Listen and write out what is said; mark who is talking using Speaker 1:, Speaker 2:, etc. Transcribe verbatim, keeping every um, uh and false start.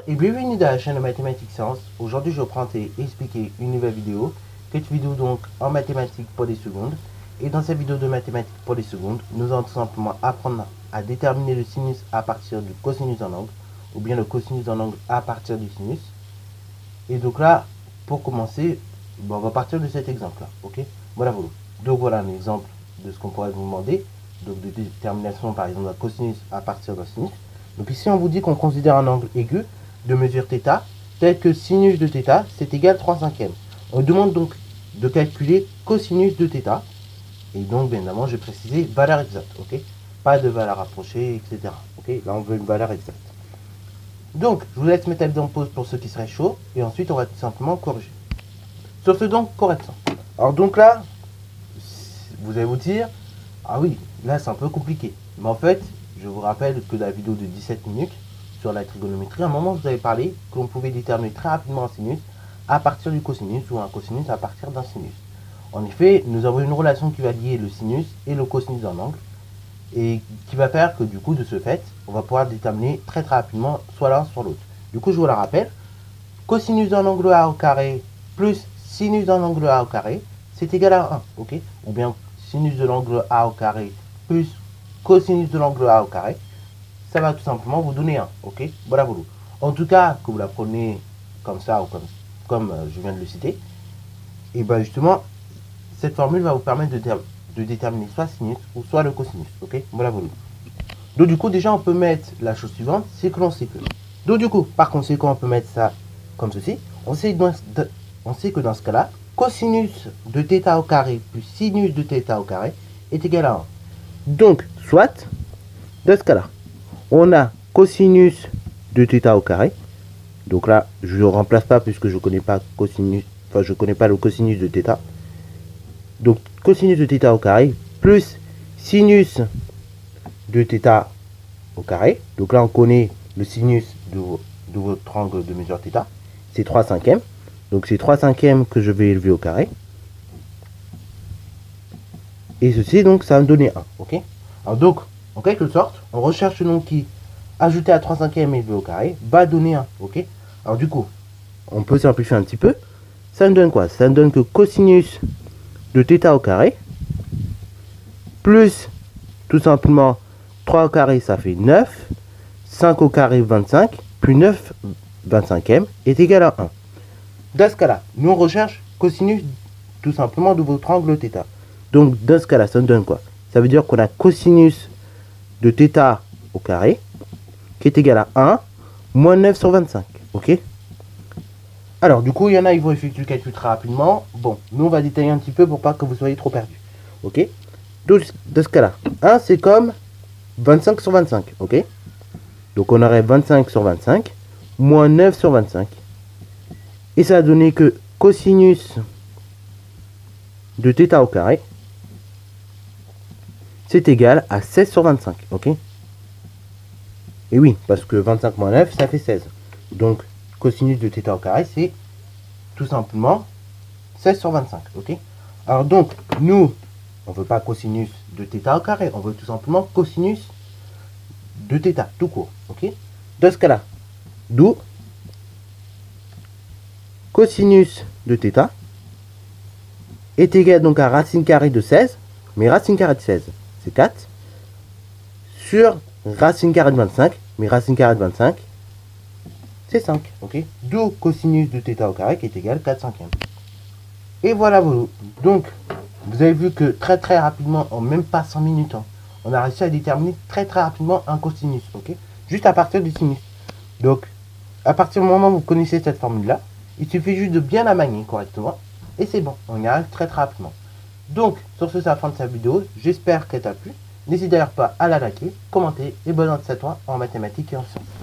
Speaker 1: Et bienvenue dans la chaîne de Mathématiques Sciences. Aujourd'hui, je vais présenter et expliquer une nouvelle vidéo, cette vidéo donc en mathématiques pour les secondes. Et dans cette vidéo de mathématiques pour les secondes, nous allons tout simplement apprendre à déterminer le sinus à partir du cosinus d'un angle, ou bien le cosinus d'un angle à partir du sinus. Et donc là, pour commencer, bon, on va partir de cet exemple-là, ok? Voilà, voilà. Donc voilà un exemple de ce qu'on pourrait vous demander, donc de détermination par exemple d'un cosinus à partir d'un sinus. Donc ici, on vous dit qu'on considère un angle aigu de mesure θ, tel que sinus de θ, c'est égal à trois cinquièmes. On demande donc de calculer cosinus de θ. Et donc, bien évidemment, je vais préciser valeur exacte, ok? Pas de valeur approchée, et cetera. Ok? Là, on veut une valeur exacte. Donc, je vous laisse mettre la vidéo en pause pour ceux qui seraient chauds, et ensuite, on va tout simplement corriger. Sur ce, donc, correction. Alors, donc là, vous allez vous dire, ah oui, là, c'est un peu compliqué. Mais en fait, je vous rappelle que dans la vidéo de dix-sept minutes, sur la trigonométrie, à un moment, je vous avais parlé qu'on pouvait déterminer très rapidement un sinus à partir du cosinus ou un cosinus à partir d'un sinus. En effet, nous avons une relation qui va lier le sinus et le cosinus d'un angle et qui va faire que du coup, de ce fait, on va pouvoir déterminer très très rapidement soit l'un soit l'autre. Du coup, je vous la rappelle, cosinus d'un angle A au carré plus sinus d'un angle A au carré, c'est égal à un, ok? Ou bien sinus de l'angle A au carré plus cosinus de l'angle A au carré, ça va tout simplement vous donner un, ok? Voilà, voilà. En tout cas, que vous la prenez comme ça ou comme, comme euh, je viens de le citer, et bien justement, cette formule va vous permettre de, de déterminer soit sinus ou soit le cosinus, ok? Voilà, voilà. Donc du coup, déjà, on peut mettre la chose suivante, c'est que l'on sait que. Donc du coup, par conséquent, on peut mettre ça comme ceci. On sait, dans, on sait que dans ce cas-là, cosinus de θ au carré plus sinus de θ au carré est égal à un. Donc, soit, dans ce cas-là, on a cosinus de θ au carré. Donc là, je ne remplace pas puisque je ne connais pas cosinus, enfin je connais pas le cosinus de θ. Donc cosinus de θ au carré plus sinus de θ au carré. Donc là, on connaît le sinus de, de votre angle de mesure θ. C'est trois cinquièmes. Donc c'est trois cinquièmes que je vais élever au carré. Et ceci, donc, ça va me donner un. Ok? Alors donc, en quelque sorte, on recherche le nom qui, ajouté à trois cinquièmes élevé au carré, va donner un. Ok? Alors du coup, on peut simplifier un petit peu. Ça me donne quoi? Ça me donne que cosinus de θ au carré plus tout simplement trois au carré, ça fait neuf, cinq au carré, vingt-cinq, plus neuf vingt-cinquième est égal à un. Dans ce cas-là, nous on recherche cosinus tout simplement de votre angle θ. Donc dans ce cas-là, ça me donne quoi? Ça veut dire qu'on a cosinus de θ au carré qui est égal à un moins neuf sur vingt-cinq. Ok? Alors, du coup, il y en a, ils vont effectuer le calcul très rapidement. Bon, nous, on va détailler un petit peu pour pas que vous soyez trop perdus. Ok? Donc, dans ce cas-là, un, c'est comme vingt-cinq sur vingt-cinq. Ok? Donc, on aurait vingt-cinq sur vingt-cinq moins neuf sur vingt-cinq. Et ça a donné que cosinus de θ au carré, c'est égal à seize sur vingt-cinq. Ok? Et oui, parce que vingt-cinq moins neuf, ça fait seize. Donc, cosinus de θ au carré, c'est tout simplement seize sur vingt-cinq, ok? Alors donc, nous, on ne veut pas cosinus de θ au carré, on veut tout simplement cosinus de θ, tout court, ok? Dans ce cas-là, d'où cosinus de θ est égal donc à racine carrée de seize, mais racine carrée de seize, c'est quatre, sur racine carrée de vingt-cinq, mais racine carrée de vingt-cinq, c'est cinq, ok? D'où cosinus de θ au carré qui est égal à quatre cinquièmes. Et voilà, voilà. Donc, vous avez vu que très très rapidement, en même pas cent minutes, hein, on a réussi à déterminer très très rapidement un cosinus, ok? Juste à partir du sinus. Donc, à partir du moment où vous connaissez cette formule-là, il suffit juste de bien la manier correctement, et c'est bon, on y arrive très très rapidement. Donc, sur ce, c'est la fin de cette vidéo. J'espère qu'elle t'a plu. N'hésitez d'ailleurs pas à la liker, commenter, et bonne année à toi en mathématiques et en sciences.